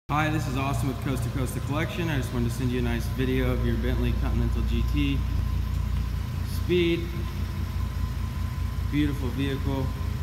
Hi, this is Austin with Coast to Coast Collection. I just wanted to send you a nice video of your Bentley Continental GT. Speed, beautiful vehicle.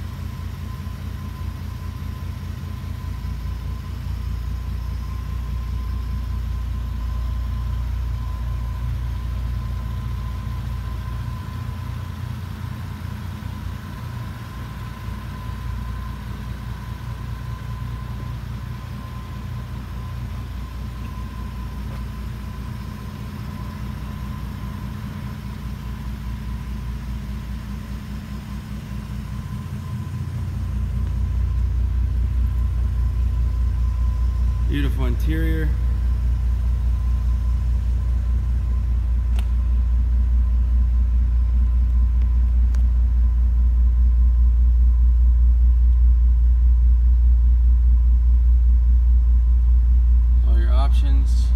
Beautiful interior. All your options.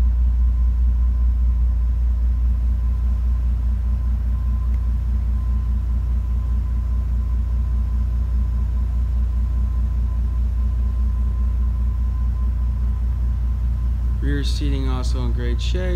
Rear seating also in great shape.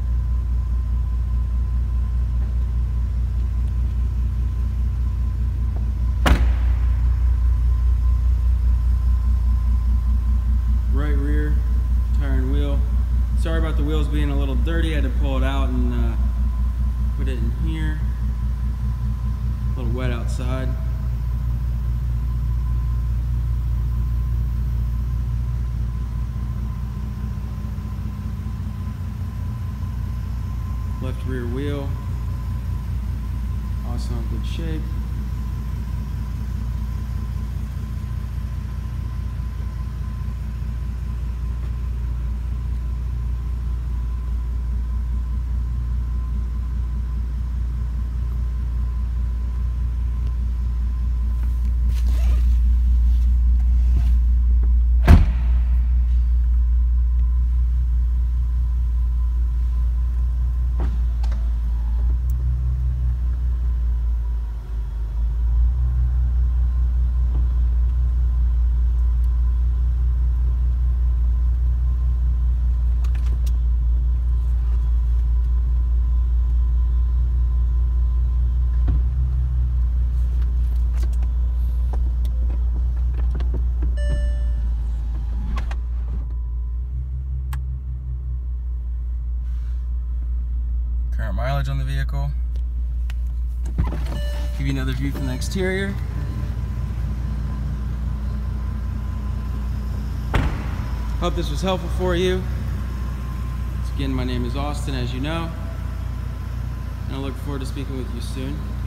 Right rear tire and wheel. Sorry about the wheels being a little dirty. I had to pull it out and put it in here. A little wet outside. Left rear wheel, also in good shape. Current mileage on the vehicle. Give you another view from the exterior. Hope this was helpful for you. Once again, my name is Austin, as you know, and I look forward to speaking with you soon.